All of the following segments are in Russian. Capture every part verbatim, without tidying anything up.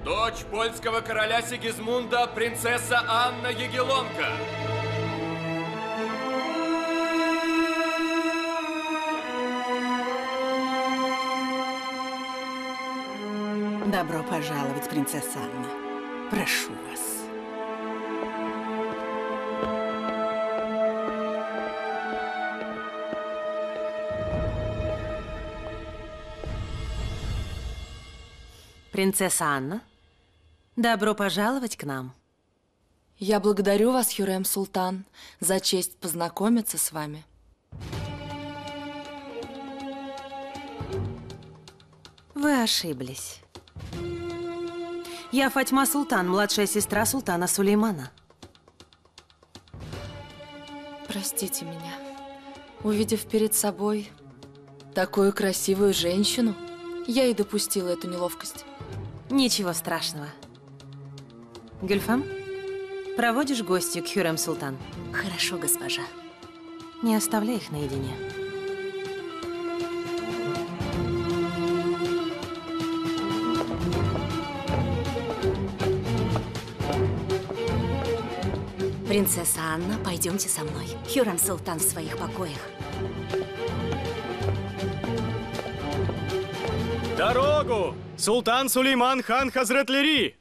Дочь польского короля Сигизмунда, принцесса Анна Ягеллонка. Добро пожаловать, принцесса Анна. Прошу вас. Принцесса Анна, добро пожаловать к нам. Я благодарю вас, Хюррем Султан, за честь познакомиться с вами. Вы ошиблись. Я Фатьма Султан, младшая сестра султана Сулеймана. Простите меня. Увидев перед собой такую красивую женщину, я и допустила эту неловкость. Ничего страшного. Гюльфам, проводишь гостью к Хюррем Султан? Хорошо, госпожа. Не оставляй их наедине. Принцесса Анна, пойдемте со мной. Хюррем Султан в своих покоях. Дорогу! Султан Сулейман хан Хазрет Лири!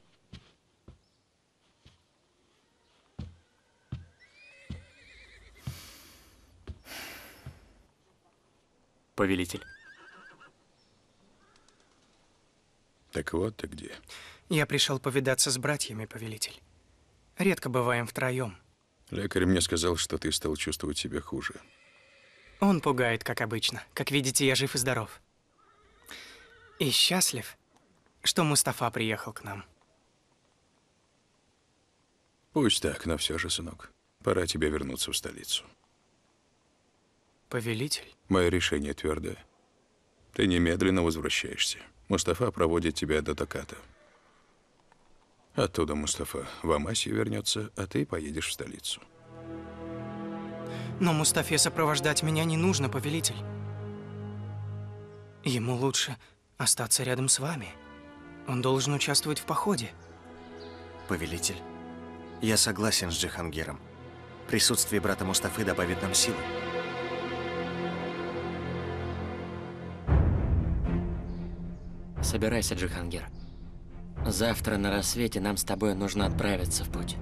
Повелитель. Так вот ты где. Я пришел повидаться с братьями, повелитель. Редко бываем втроем. Лекарь мне сказал, что ты стал чувствовать себя хуже. Он пугает, как обычно. Как видите, я жив и здоров. И счастлив, что Мустафа приехал к нам. Пусть так, но все же, сынок, пора тебе вернуться в столицу. Повелитель? Мое решение твердое. Ты немедленно возвращаешься. Мустафа проводит тебя до Токата. Оттуда Мустафа в Амасию вернется, а ты поедешь в столицу. Но Мустафе сопровождать меня не нужно, повелитель. Ему лучше остаться рядом с вами. Он должен участвовать в походе. Повелитель, я согласен с Джихангиром. Присутствие брата Мустафы добавит нам силы. Собирайся, Джихангир. Завтра на рассвете нам с тобой нужно отправиться в путь.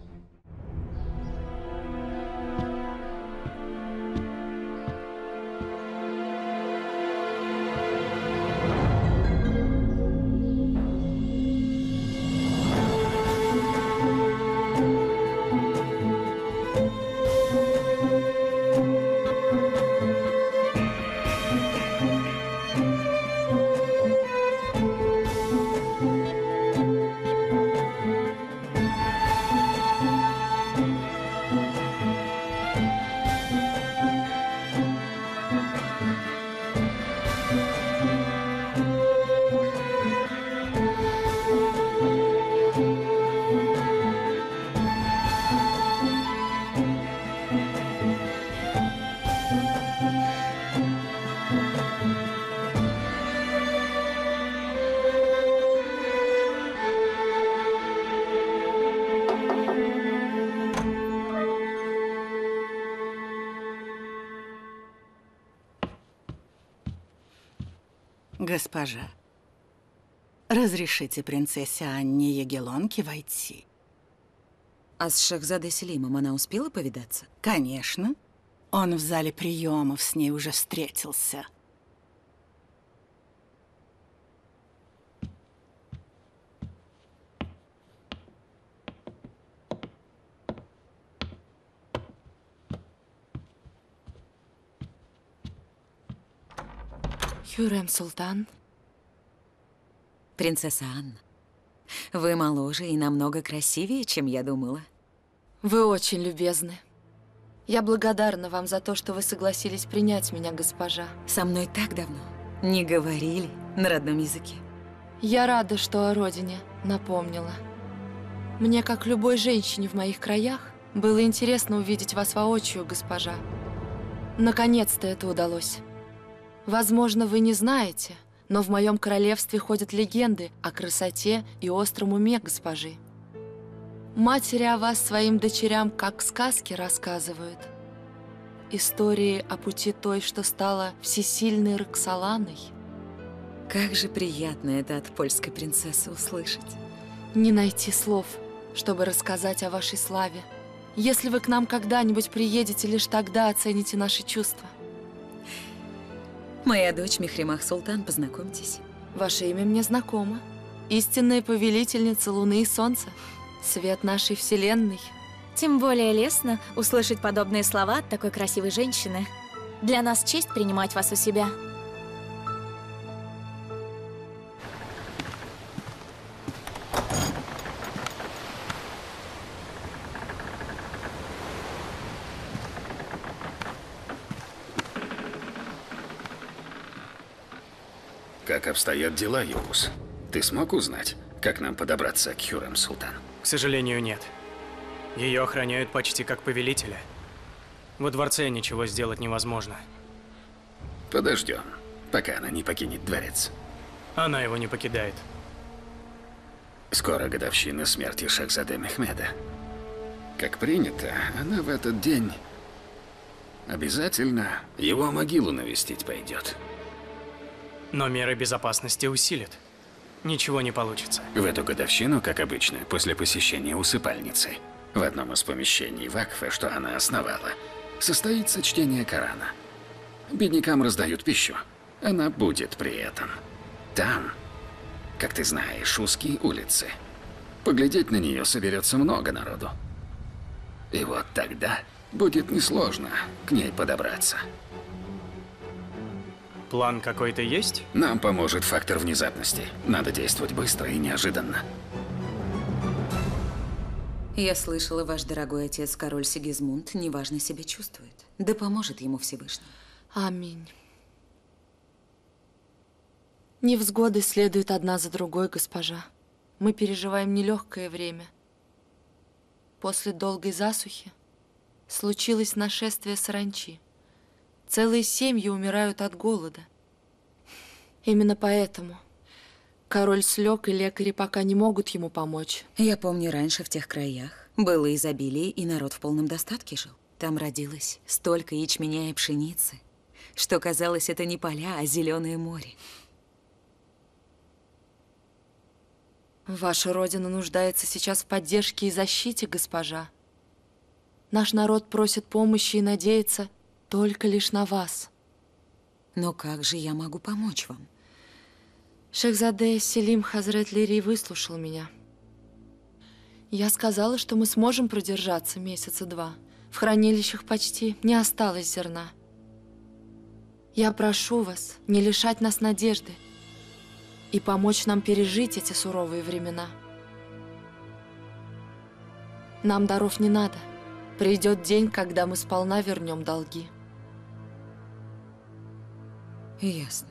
Госпожа, разрешите принцессе Анне Ягеллонке войти? А с Шахзадой Селимом она успела повидаться? Конечно. Он в зале приемов с ней уже встретился. Хюррем Султан. Принцесса Анна, вы моложе и намного красивее, чем я думала. Вы очень любезны. Я благодарна вам за то, что вы согласились принять меня, госпожа. Со мной так давно не говорили на родном языке. Я рада, что о родине напомнила. Мне, как любой женщине в моих краях, было интересно увидеть вас воочию, госпожа. Наконец-то это удалось. Возможно, вы не знаете, но в моем королевстве ходят легенды о красоте и остром уме госпожи. Матери о вас своим дочерям как сказки рассказывают. Истории о пути той, что стала всесильной Роксоланой. Как же приятно это от польской принцессы услышать. Не найти слов, чтобы рассказать о вашей славе. Если вы к нам когда-нибудь приедете, лишь тогда оцените наши чувства. Моя дочь Мехримах Султан, познакомьтесь. Ваше имя мне знакомо. Истинная повелительница Луны и Солнца. Свет нашей вселенной. Тем более лестно услышать подобные слова от такой красивой женщины. Для нас честь принимать вас у себя. Как обстоят дела, Юус? Ты смог узнать, как нам подобраться к Хюррем Султан? К сожалению, нет. Ее охраняют почти как повелителя. Во дворце ничего сделать невозможно. Подождем, пока она не покинет дворец. Она его не покидает. Скоро годовщина смерти Шахзаде Мехмеда. Как принято, она в этот день обязательно его могилу навестить пойдет. Но меры безопасности усилят. Ничего не получится. В эту годовщину, как обычно, после посещения усыпальницы, в одном из помещений Вакфа, что она основала, состоится чтение Корана. Беднякам раздают пищу. Она будет при этом. Там, как ты знаешь, узкие улицы. Поглядеть на нее соберется много народу. И вот тогда будет несложно к ней подобраться. План какой-то есть? Нам поможет фактор внезапности. Надо действовать быстро и неожиданно. Я слышала, ваш дорогой отец, король Сигизмунд, неважно себя чувствует. Да поможет ему Всевышний. Аминь. Невзгоды следуют одна за другой, госпожа. Мы переживаем нелегкое время. После долгой засухи случилось нашествие саранчи. Целые семьи умирают от голода. Именно поэтому король слег, и лекари пока не могут ему помочь. Я помню, раньше в тех краях было изобилие, и народ в полном достатке жил. Там родилось столько ячменя и пшеницы, что казалось, это не поля, а зеленое море. Ваша родина нуждается сейчас в поддержке и защите, госпожа. Наш народ просит помощи и надеется только лишь на вас. Но как же я могу помочь вам? Шахзаде Селим Хазрет Лири выслушал меня. Я сказала, что мы сможем продержаться месяца два. В хранилищах почти не осталось зерна. Я прошу вас не лишать нас надежды и помочь нам пережить эти суровые времена. Нам даров не надо. Придет день, когда мы сполна вернем долги. Ясно.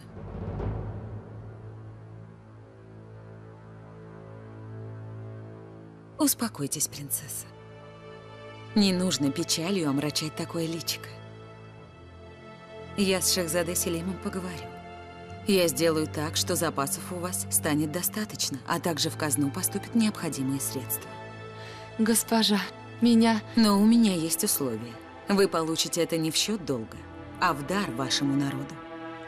Успокойтесь, принцесса. Не нужно печалью омрачать такое личико. Я с Шахзаде Селимом поговорю. Я сделаю так, что запасов у вас станет достаточно, а также в казну поступят необходимые средства. Госпожа, меня... Но у меня есть условия. Вы получите это не в счет долга, а в дар вашему народу.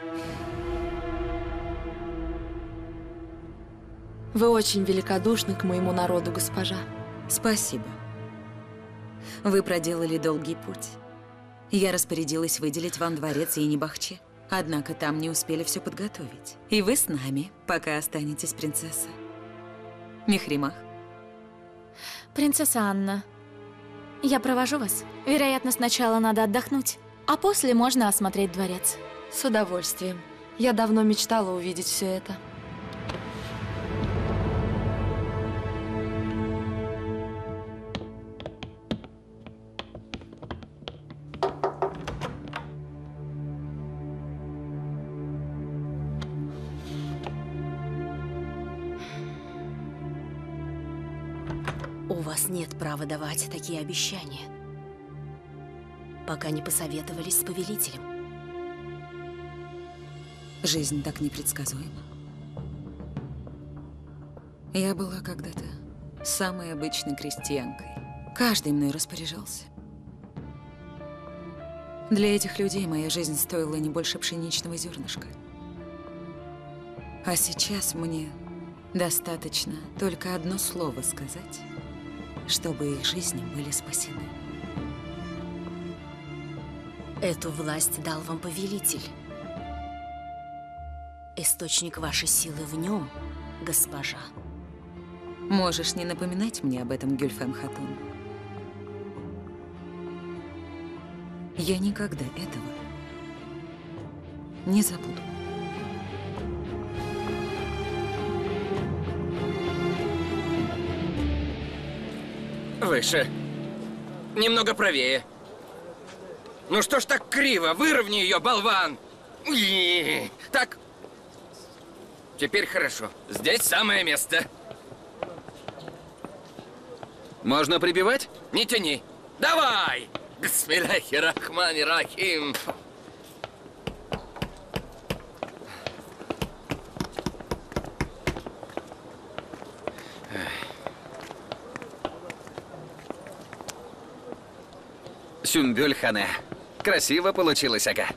Вы очень великодушны к моему народу, госпожа. Спасибо. Вы проделали долгий путь. Я распорядилась выделить вам дворец и Енибахче. Однако там не успели все подготовить. И вы с нами, пока останетесь, принцесса. Мехримах. Принцесса Анна, я провожу вас. Вероятно, сначала надо отдохнуть, а после можно осмотреть дворец. С удовольствием. Я давно мечтала увидеть все это. У вас нет права давать такие обещания, пока не посоветовались с повелителем. Жизнь так непредсказуема. Я была когда-то самой обычной крестьянкой. Каждый мной распоряжался. Для этих людей моя жизнь стоила не больше пшеничного зернышка. А сейчас мне достаточно только одно слово сказать, чтобы их жизни были спасены. Эту власть дал вам повелитель. Источник вашей силы в нем, госпожа. Можешь не напоминать мне об этом, Гюльфем Хатун. Я никогда этого не забуду. Выше. Немного правее. Ну что ж так криво? Выровни ее, болван! И, так. Теперь хорошо. Здесь самое место. Можно прибивать? Не тяни. Давай! Бисмилляхи рахмани рахим. Сюмбюль хане. Красиво получилось, ага.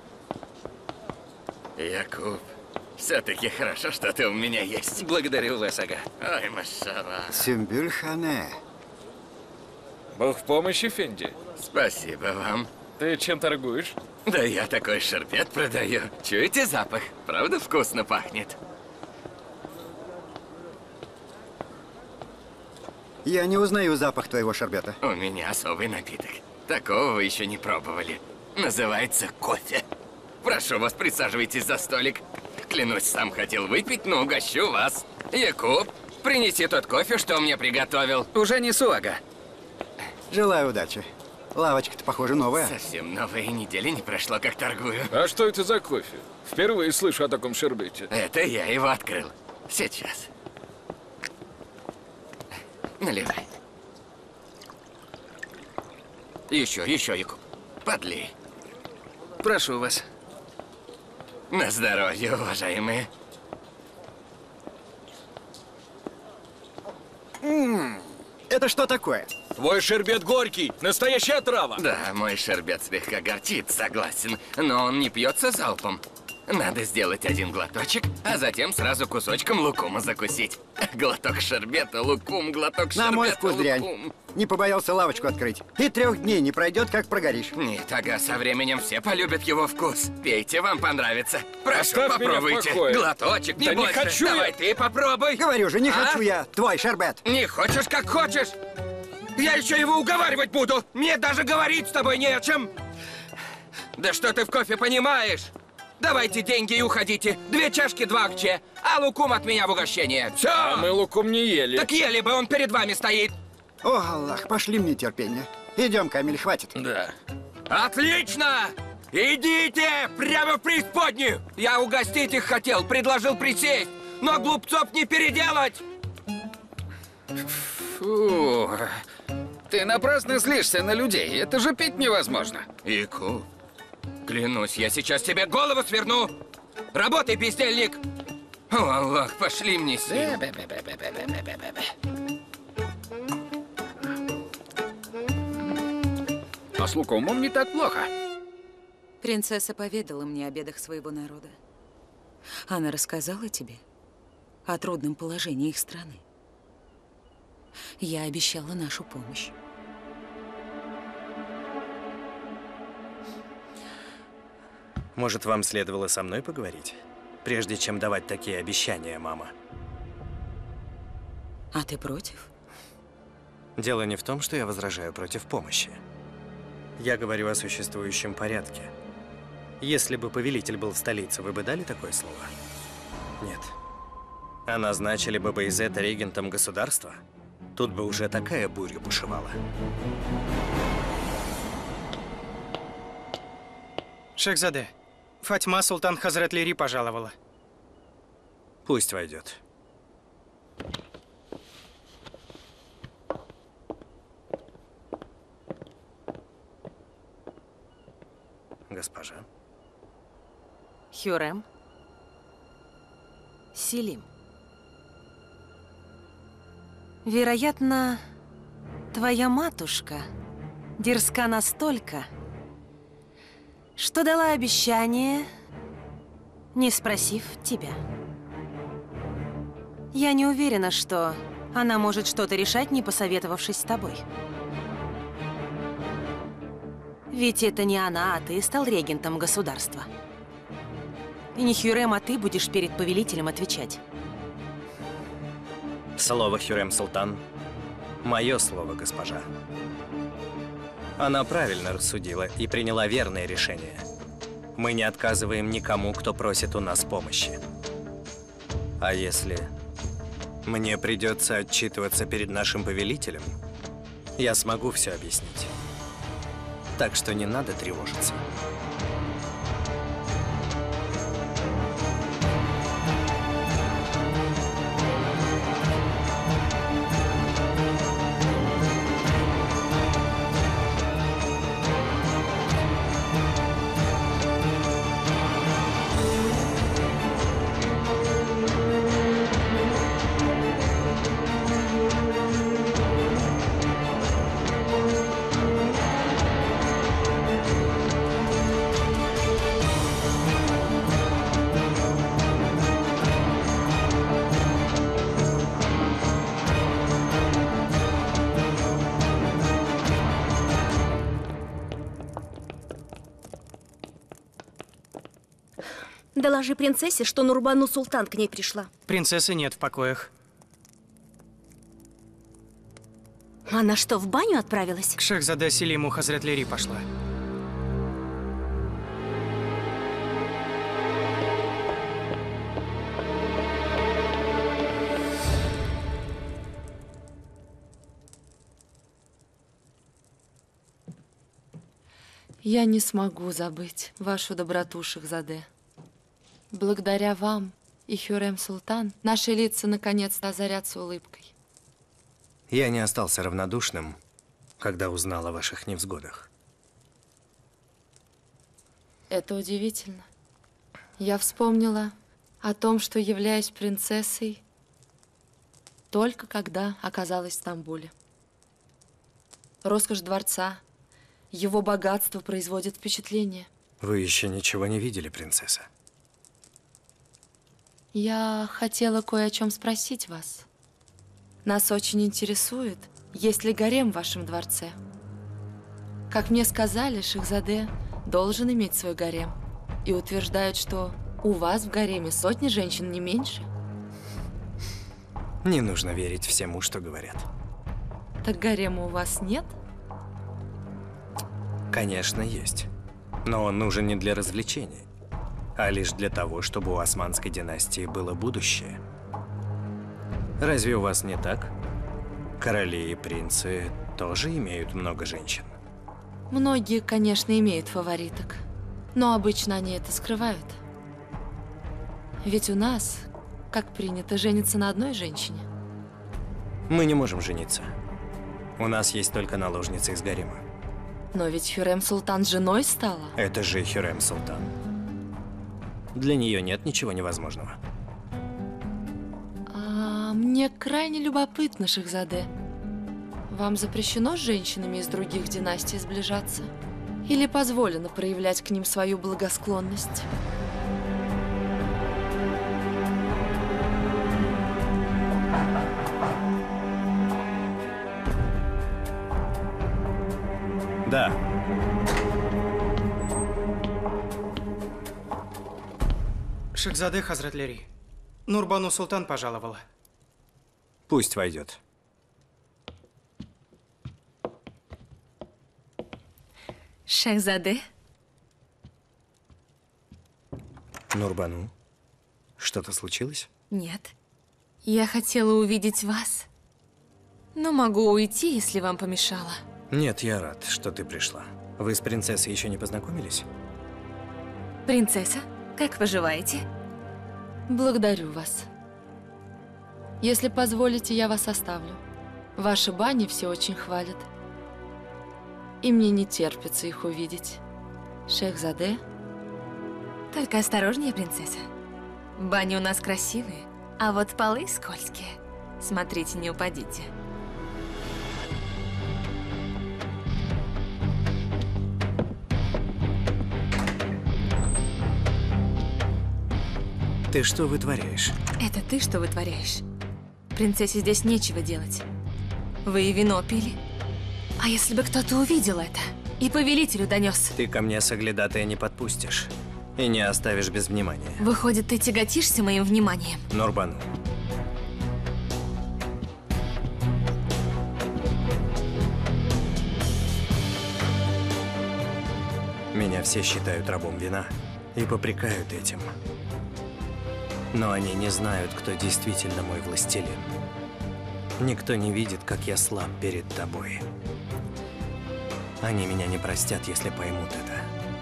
Якуб, все-таки хорошо, что ты у меня есть. Благодарю вас, ага. Ой, машалла. Сюмбюль хане. Бог в помощи, Фенди. Спасибо вам. Ты чем торгуешь? Да я такой шербет продаю. Чуете запах? Правда вкусно пахнет? Я не узнаю запах твоего шербета. У меня особый напиток. Такого вы еще не пробовали. Называется кофе. Прошу вас, присаживайтесь за столик. Клянусь, сам хотел выпить, но угощу вас. Якуб, принеси тот кофе, что мне приготовил. Уже несу, ага. Желаю удачи. Лавочка-то, похоже, новая. Совсем новая, недели не прошло, как торгую. А что это за кофе? Впервые слышу о таком шербете. Это я его открыл. Сейчас. Наливай. Еще, еще, Якуб. Подлей. Прошу вас. На здоровье, уважаемые. М-м, это что такое? Твой шербет горький, настоящая трава. Да, мой шербет слегка горчит, согласен, но он не пьется залпом. Надо сделать один глоточек, а затем сразу кусочком лукума закусить. Глоток шербета, лукум, глоток шербета, На мой вкус дрянь. лукум. Не побоялся лавочку открыть. И трех дней не пройдет, как прогоришь. Нет, ага, со временем все полюбят его вкус. Пейте, вам понравится. Прошу, Оставь меня в попробуйте. покое. Глоточек, не Да не больше. хочу я. Давай ты попробуй. Говорю же, не А? хочу я твой шербет. Не хочешь, как хочешь. Я еще его уговаривать буду. Мне даже говорить с тобой не о чем. Да что ты в кофе понимаешь? Давайте деньги и уходите. Две чашки, два акче, а лукум от меня в угощение. Все! А мы лукум не ели. Так ели бы, он перед вами стоит. О, Аллах, пошли мне терпение. Идем, Камиль, хватит. Да. Отлично! Идите прямо в преисподнюю. Я угостить их хотел, предложил присесть, но глупцов не переделать. Фу. Ты напрасно злишься на людей. Это же пить невозможно. Ику, клянусь, я сейчас тебе голову сверну. Работай, бездельник. О, Аллах, пошли мне сил. А с лукумом не так плохо. Принцесса поведала мне о бедах своего народа. Она рассказала тебе о трудном положении их страны. Я обещала нашу помощь. Может, вам следовало со мной поговорить? Прежде чем давать такие обещания, мама. А ты против? Дело не в том, что я возражаю против помощи. Я говорю о существующем порядке. Если бы повелитель был в столице, вы бы дали такое слово? Нет. А назначили бы Байзета регентом государства? Тут бы уже такая буря бушевала. Шехзаде, Фатьма Султан Хазрат Лири пожаловала. Пусть войдет. Госпожа. Хюррем, Селим. Вероятно, твоя матушка дерзка настолько, что дала обещание, не спросив тебя. Я не уверена, что она может что-то решать, не посоветовавшись с тобой. Ведь это не она, а ты стал регентом государства. И не Хюррем, а ты будешь перед повелителем отвечать. Слово Хюррем Султан – мое слово, госпожа. Она правильно рассудила и приняла верное решение. Мы не отказываем никому, кто просит у нас помощи. А если мне придется отчитываться перед нашим повелителем, я смогу все объяснить. Так что не надо тревожиться. Доложи принцессе, что Нурбану Султан к ней пришла. Принцессы нет в покоях. Она что, в баню отправилась? К Шехзаде Селиму Хазрет-Лери пошла. Я не смогу забыть вашу доброту, Шехзаде. Благодаря вам и Хюррем Султан наши лица наконец-то озарятся улыбкой. Я не остался равнодушным, когда узнал о ваших невзгодах. Это удивительно. Я вспомнила о том, что являюсь принцессой только когда оказалась в Стамбуле. Роскошь дворца, его богатство производит впечатление. Вы еще ничего не видели, принцесса? Я хотела кое о чем спросить вас. Нас очень интересует, есть ли гарем в вашем дворце. Как мне сказали, Шехзаде должен иметь свой гарем. И утверждают, что у вас в гареме сотни женщин, не меньше. Не нужно верить всему, что говорят. Так гарема у вас нет? Конечно, есть. Но он нужен не для развлечений, а лишь для того, чтобы у османской династии было будущее. Разве у вас не так? Короли и принцы тоже имеют много женщин. Многие, конечно, имеют фавориток, но обычно они это скрывают. Ведь у нас, как принято, жениться на одной женщине. Мы не можем жениться. У нас есть только наложница из гарема. Но ведь Хюррем Султан женой стала. Это же Хюррем Султан. Для нее нет ничего невозможного. А мне крайне любопытно, Шехзаде. Вам запрещено с женщинами из других династий сближаться? Или позволено проявлять к ним свою благосклонность? Да. Шехзаде Хазрет-Лери. Нурбану Султан пожаловала. Пусть войдет. Шехзаде? Нурбану, что-то случилось? Нет. Я хотела увидеть вас. Но могу уйти, если вам помешало. Нет, я рад, что ты пришла. Вы с принцессой еще не познакомились? Принцесса, как поживаете? Благодарю вас. Если позволите, я вас оставлю. Ваши бани все очень хвалят. И мне не терпится их увидеть. Шехзаде? Только осторожнее, принцесса. Бани у нас красивые. А вот полы скользкие. Смотрите, не упадите. Ты что вытворяешь? Это ты что вытворяешь? Принцессе здесь нечего делать. Вы и вино пили. А если бы кто-то увидел это и повелителю донес? Ты ко мне соглядатая не подпустишь. И не оставишь без внимания. Выходит, ты тяготишься моим вниманием? Норбану. Меня все считают рабом вина и попрекают этим. Но они не знают, кто действительно мой властелин. Никто не видит, как я слаб перед тобой. Они меня не простят, если поймут это.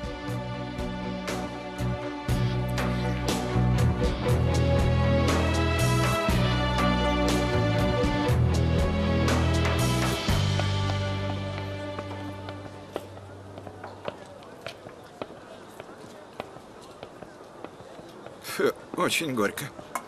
Фу, очень горько.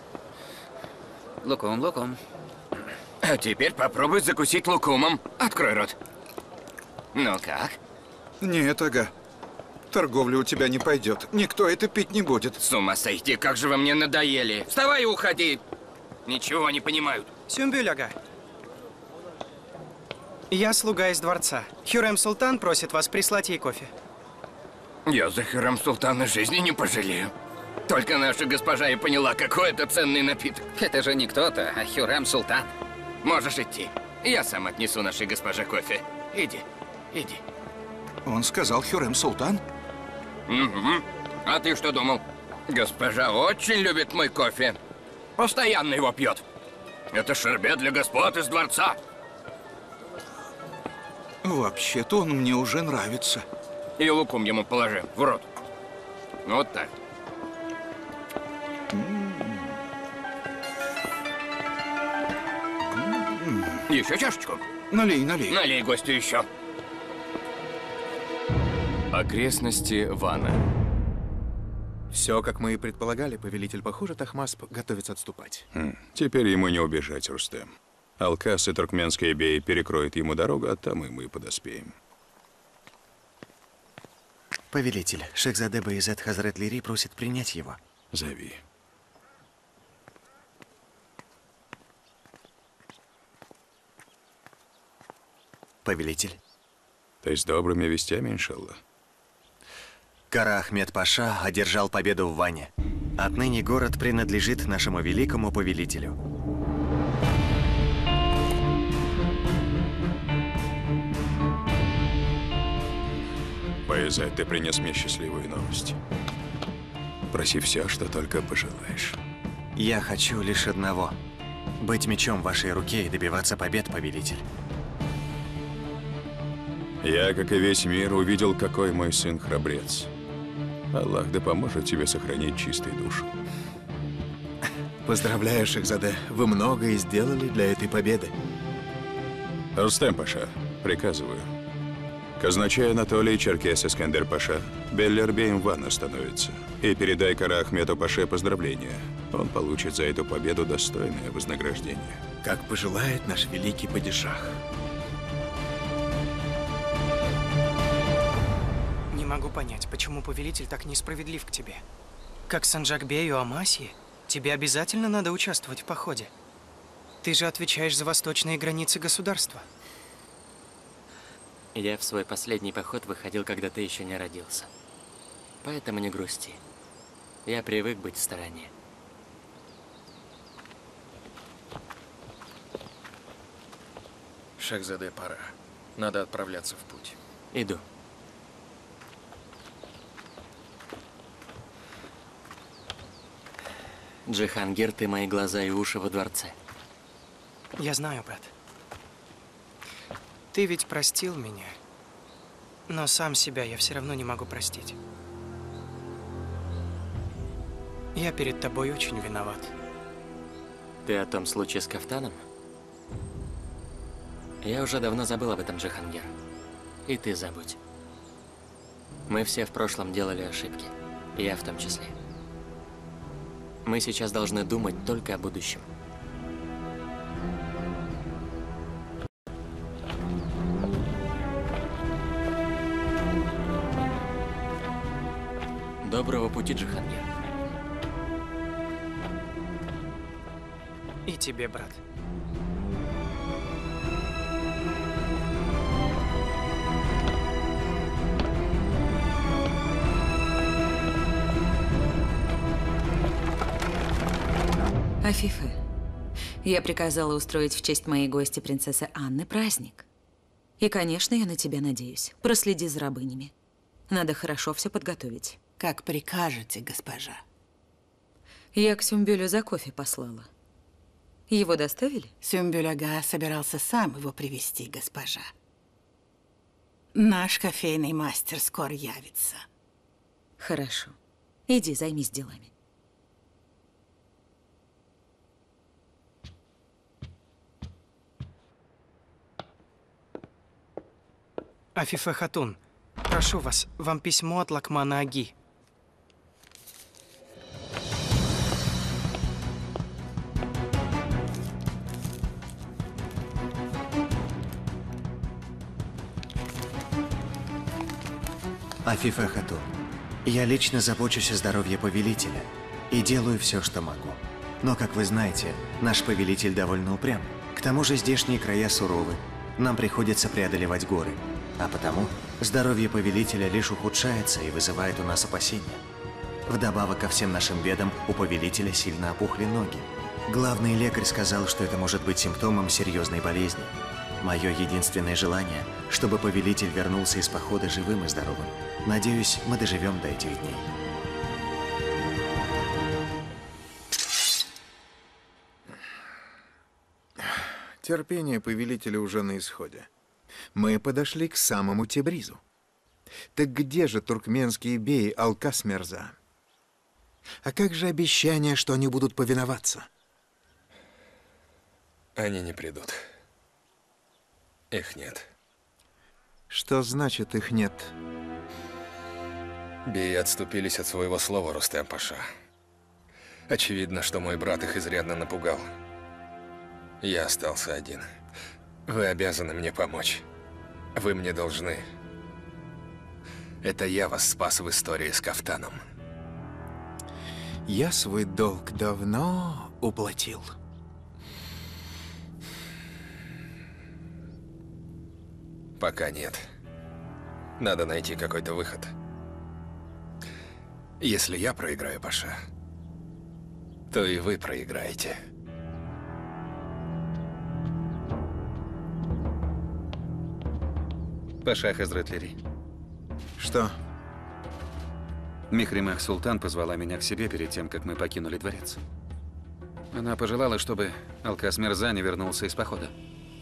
Лукум, лукум. А теперь попробуй закусить лукумом. Открой рот. Ну как? Нет, ага. Торговля у тебя не пойдет. Никто это пить не будет. С ума сойти, как же вы мне надоели. Вставай и уходи. Ничего не понимают. Сюмбюль, ага. Я слуга из дворца. Хюррем Султан просит вас прислать ей кофе. Я за Хюррем Султана жизни не пожалею. Только наша госпожа и поняла, какой это ценный напиток. Это же не кто-то, а Хюррем Султан. Можешь идти. Я сам отнесу нашей госпоже кофе. Иди, иди. Он сказал Хюррем Султан? Угу. А ты что думал? Госпожа очень любит мой кофе. Постоянно его пьет. Это шербет для господ из дворца. Вообще-то он мне уже нравится. И лукум ему положи в рот. Вот так. Еще чашечку? Налей, налей. Налей гостю еще. Окрестности Вана. Все, как мы и предполагали, повелитель. Похоже, Тахмасп готовится отступать. Хм. Теперь ему не убежать, Рустем. Алкас и туркменские беи перекроют ему дорогу, а там и мы подоспеем. Повелитель, Шехзаде Баязет Хазрет Лири просит принять его. Зови. Повелитель. Ты с добрыми вестями, иншаллах? Кара Ахмед Паша одержал победу в Ване. Отныне город принадлежит нашему великому повелителю. Баязет, ты принес мне счастливую новость. Проси все, что только пожелаешь. Я хочу лишь одного. Быть мечом в вашей руке и добиваться побед, повелитель. Я, как и весь мир, увидел, какой мой сын храбрец. Аллах да поможет тебе сохранить чистой душу. Поздравляю, Шехзаде. Вы многое сделали для этой победы. Рустем Паша, приказываю. Казначей Анатолий Черкес Искандер Паша Беллербеем Вана становится. И передай Кара Ахмету Паше поздравления. Он получит за эту победу достойное вознаграждение. Как пожелает наш великий падишах. Не могу понять, почему повелитель так несправедлив к тебе. Как Санджакбею Амасии, тебе обязательно надо участвовать в походе. Ты же отвечаешь за восточные границы государства. Я в свой последний поход выходил, когда ты еще не родился. Поэтому не грусти. Я привык быть в стороне. Шехзаде, пора. Надо отправляться в путь. Иду. Джихангир, ты мои глаза и уши во дворце. Я знаю, брат. Ты ведь простил меня, но сам себя я все равно не могу простить. Я перед тобой очень виноват. Ты о том случае с кафтаном? Я уже давно забыл об этом, Джихангир. И ты забудь. Мы все в прошлом делали ошибки. И я в том числе. Мы сейчас должны думать только о будущем. Доброго пути, Джихангир. И тебе, брат. Афифе, я приказала устроить в честь моей гости принцессы Анны праздник. И, конечно, я на тебя надеюсь. Проследи за рабынями. Надо хорошо все подготовить. Как прикажете, госпожа. Я к Сюмбюлю за кофе послала. Его доставили? Сюмбюль-ага собирался сам его привезти, госпожа. Наш кофейный мастер скоро явится. Хорошо. Иди, займись делами. Афифе Хатун, прошу вас, вам письмо от Лакмана Аги. Афифе Хатун, я лично забочусь о здоровье повелителя и делаю все, что могу. Но, как вы знаете, наш повелитель довольно упрям. К тому же здешние края суровы, нам приходится преодолевать горы. А потому здоровье повелителя лишь ухудшается и вызывает у нас опасения. Вдобавок ко всем нашим бедам у повелителя сильно опухли ноги. Главный лекарь сказал, что это может быть симптомом серьезной болезни. Мое единственное желание, чтобы повелитель вернулся из похода живым и здоровым. Надеюсь, мы доживем до этих дней. Терпение повелителя уже на исходе. Мы подошли к самому Тебризу. Так где же туркменские беи Алкас-Мирза? А как же обещание, что они будут повиноваться? Они не придут. Их нет. Что значит их нет? Беи отступились от своего слова, Рустем-паша. Очевидно, что мой брат их изрядно напугал. Я остался один. Вы обязаны мне помочь. Вы мне должны. Это я вас спас в истории с кафтаном. Я свой долг давно уплатил. Пока нет. Надо найти какой-то выход. Если я проиграю, паша, то и вы проиграете. Паша Хазретлери. Что? Михримах Султан позвала меня к себе перед тем, как мы покинули дворец. Она пожелала, чтобы Алкас Мирза не вернулся из похода.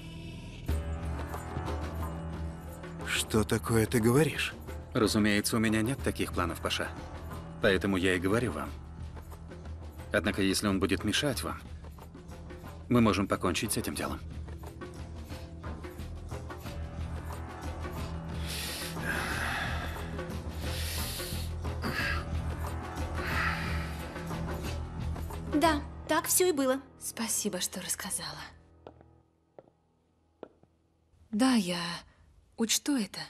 Что такое ты говоришь? Разумеется, у меня нет таких планов, Паша. Поэтому я и говорю вам. Однако, если он будет мешать вам, мы можем покончить с этим делом. Да, так все и было. Спасибо, что рассказала. Да, я учту это.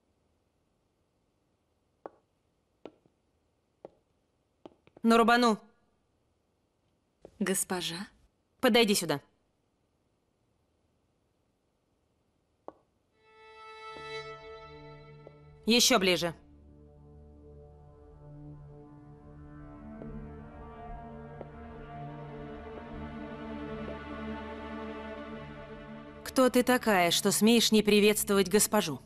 Нурбану. Госпожа? Подойди сюда. Еще ближе. Кто ты такая, что смеешь не приветствовать госпожу?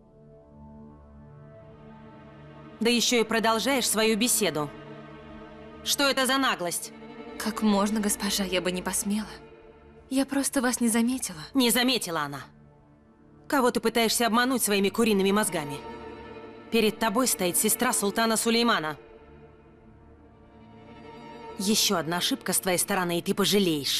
Да еще и продолжаешь свою беседу. Что это за наглость? Как можно, госпожа, я бы не посмела. Я просто вас не заметила. Не заметила она. Кого ты пытаешься обмануть своими куриными мозгами? Перед тобой стоит сестра султана Сулеймана. Еще одна ошибка с твоей стороны, и ты пожалеешь.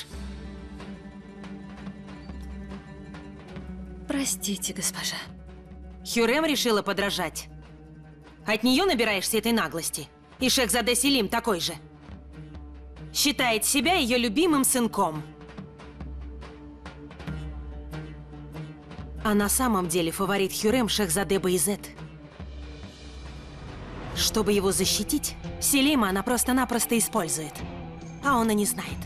Простите, госпожа. Хюррем решила подражать. От нее набираешься этой наглости. И Шехзаде Селим такой же. считает себя ее любимым сынком. А на самом деле фаворит Хюррем Шехзаде Баязет. Чтобы его защитить, Селима она просто-напросто использует. А он и не знает.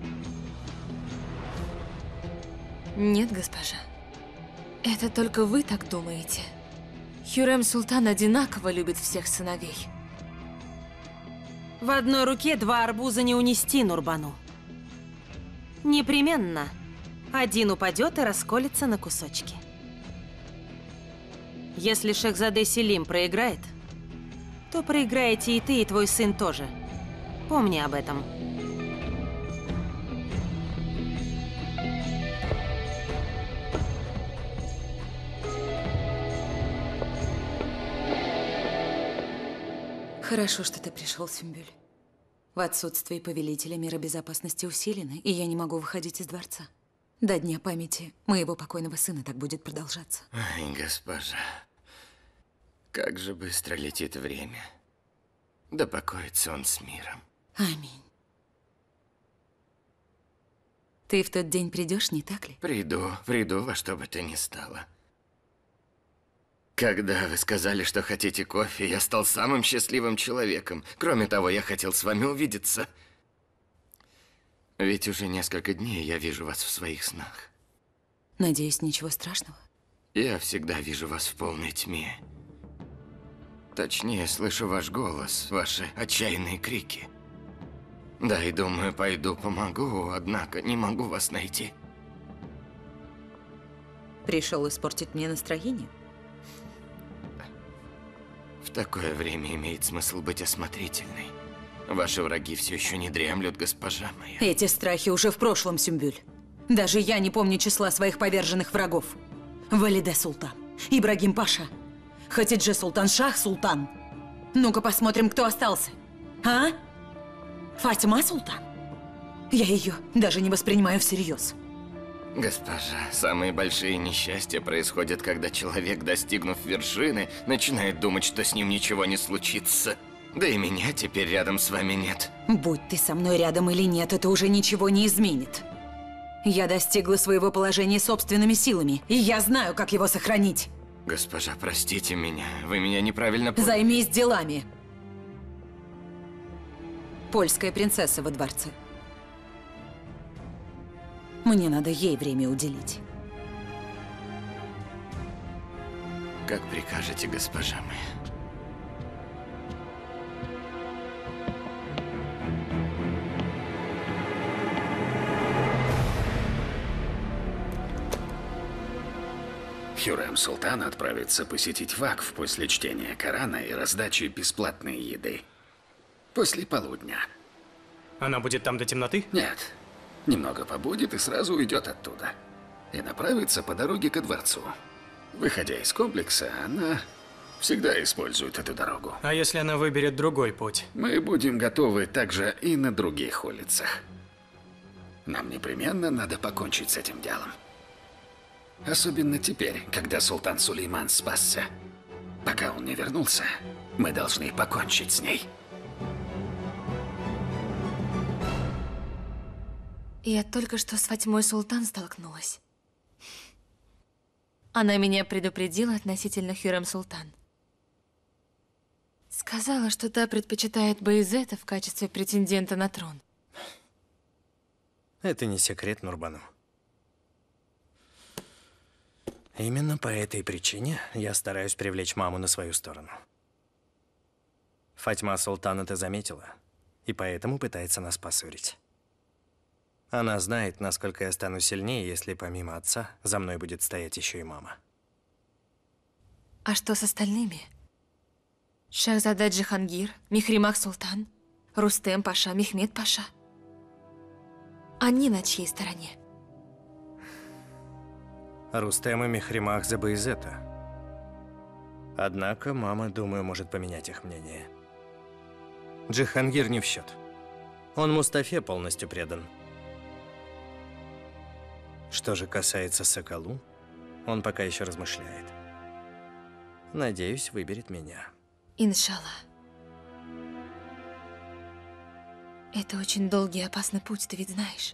Нет, госпожа. Это только вы так думаете. Хюррем Султан одинаково любит всех сыновей. В одной руке два арбуза не унести Нурбану. Непременно. Один упадет и расколется на кусочки. Если Шехзаде Селим проиграет, то проиграете и ты, и твой сын тоже. Помни об этом. Хорошо, что ты пришел, Сюмбюль. В отсутствии повелителя мера безопасности усилена, и я не могу выходить из дворца. До дня памяти моего покойного сына так будет продолжаться. Ай, госпожа, как же быстро летит время. Да покоится он с миром. Аминь. Ты в тот день придешь, не так ли? Приду, приду во что бы то ни стало. Когда вы сказали, что хотите кофе, я стал самым счастливым человеком. Кроме того, я хотел с вами увидеться. Ведь уже несколько дней я вижу вас в своих снах. Надеюсь, ничего страшного? Я всегда вижу вас в полной тьме. Точнее, слышу ваш голос, ваши отчаянные крики. Да, и думаю, пойду помогу, однако не могу вас найти. Пришел испортить мне настроение? В такое время имеет смысл быть осмотрительной. Ваши враги все еще не дремлют, госпожа моя. Эти страхи уже в прошлом, Сюмбюль. Даже я не помню числа своих поверженных врагов. Валиде Султан, Ибрагим Паша, Хатидже Султан, Шах Султан. Ну-ка посмотрим, кто остался. А? Фатима Султан? Я ее даже не воспринимаю всерьез. Госпожа, самые большие несчастья происходят, когда человек, достигнув вершины, начинает думать, что с ним ничего не случится. Да и меня теперь рядом с вами нет. Будь ты со мной рядом или нет, это уже ничего не изменит. Я достигла своего положения собственными силами, и я знаю, как его сохранить. Госпожа, простите меня, вы меня неправильно поняли. Займись делами. Польская принцесса во дворце. Мне надо ей время уделить. Как прикажете, госпожа моя. Хюррем Султан отправится посетить Вакф после чтения Корана и раздачи бесплатной еды. После полудня. Она будет там до темноты? Нет. Немного побудет и сразу уйдет оттуда. И направится по дороге ко дворцу. Выходя из комплекса, она всегда использует эту дорогу. А если она выберет другой путь? Мы будем готовы также и на других улицах. Нам непременно надо покончить с этим делом. Особенно теперь, когда султан Сулейман спасся. Пока он не вернулся, мы должны покончить с ней. Я только что с Фатимой Султан столкнулась. Она меня предупредила относительно Хюррем Султан. Сказала, что та предпочитает Баязета в качестве претендента на трон. Это не секрет, Нурбану. Именно по этой причине я стараюсь привлечь маму на свою сторону. Фатима Султан это заметила, и поэтому пытается нас поссорить. Она знает, насколько я стану сильнее, если помимо отца за мной будет стоять еще и мама. А что с остальными? Шахзаде Джихангир, Михримах Султан, Рустем Паша, Мехмед Паша. Они на чьей стороне? Рустем и Мехримах за Баязета. Однако мама, думаю, может поменять их мнение. Джихангир не в счет. Он Мустафе полностью предан. Что же касается Соколу, он пока еще размышляет. Надеюсь, выберет меня. Иншаллах. Это очень долгий и опасный путь, ты ведь знаешь.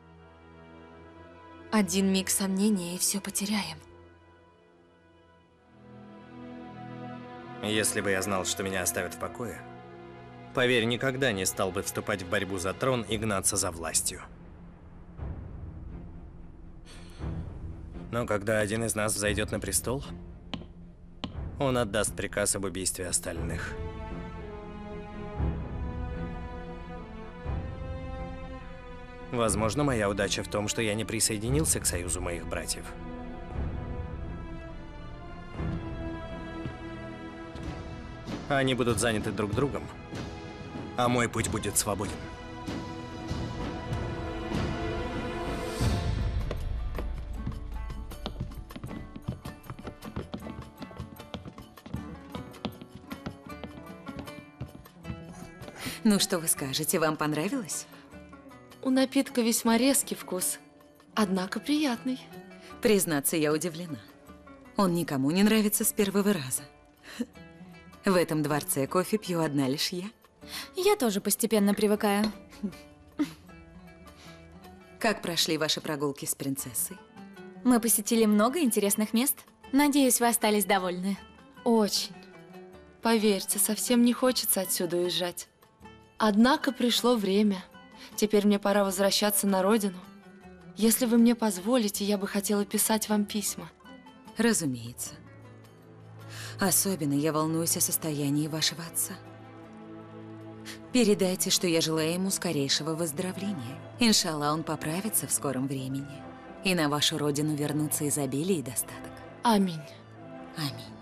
Один миг сомнения, и все потеряем. Если бы я знал, что меня оставят в покое, поверь, никогда не стал бы вступать в борьбу за трон и гнаться за властью. Но когда один из нас взойдет на престол, он отдаст приказ об убийстве остальных. Возможно, моя удача в том, что я не присоединился к союзу моих братьев. Они будут заняты друг другом, а мой путь будет свободен. Ну, что вы скажете, вам понравилось? У напитка весьма резкий вкус, однако приятный. Признаться, я удивлена. Он никому не нравится с первого раза. В этом дворце кофе пью одна лишь я. Я тоже постепенно привыкаю. Как прошли ваши прогулки с принцессой? Мы посетили много интересных мест. Надеюсь, вы остались довольны. Очень. Поверьте, совсем не хочется отсюда уезжать. Однако пришло время. Теперь мне пора возвращаться на родину. Если вы мне позволите, я бы хотела писать вам письма. Разумеется. Особенно я волнуюсь о состоянии вашего отца. Передайте, что я желаю ему скорейшего выздоровления. Иншалла, он поправится в скором времени. И на вашу родину вернутся изобилие и достаток. Аминь. Аминь.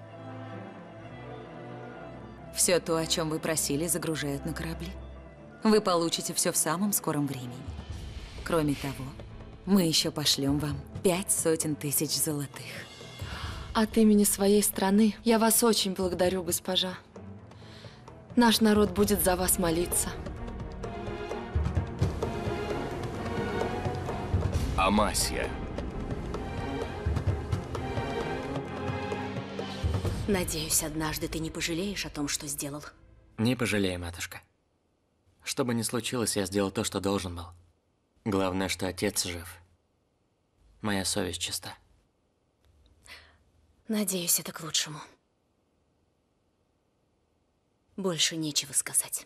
Все то, о чем вы просили, загружают на корабли. Вы получите все в самом скором времени. Кроме того, мы еще пошлем вам пять сотен тысяч золотых. От имени своей страны я вас очень благодарю, госпожа. Наш народ будет за вас молиться. Амасия. Надеюсь, однажды ты не пожалеешь о том, что сделал. Не пожалею, матушка. Что бы ни случилось, я сделал то, что должен был. Главное, что отец жив. Моя совесть чиста. Надеюсь, это к лучшему. Больше нечего сказать.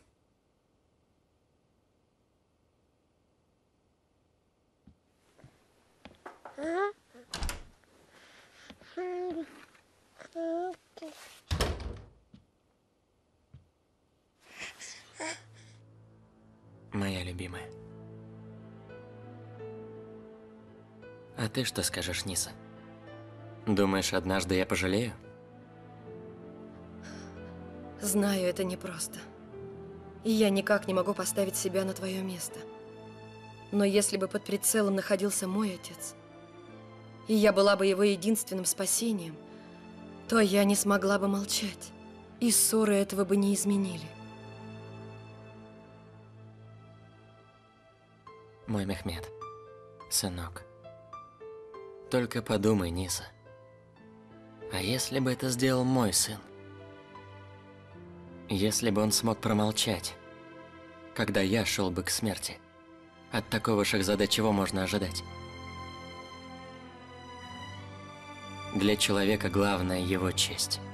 Моя любимая. А ты что скажешь, Ниса? Думаешь, однажды я пожалею? Знаю, это непросто. И я никак не могу поставить себя на твое место. Но если бы под прицелом находился мой отец, и я была бы его единственным спасением, то я не смогла бы молчать, и ссоры этого бы не изменили. Мой Мехмед, сынок. Только подумай, Ниса. А если бы это сделал мой сын? Если бы он смог промолчать, когда я шел бы к смерти, от такого шахзада чего можно ожидать? Для человека главное его честь.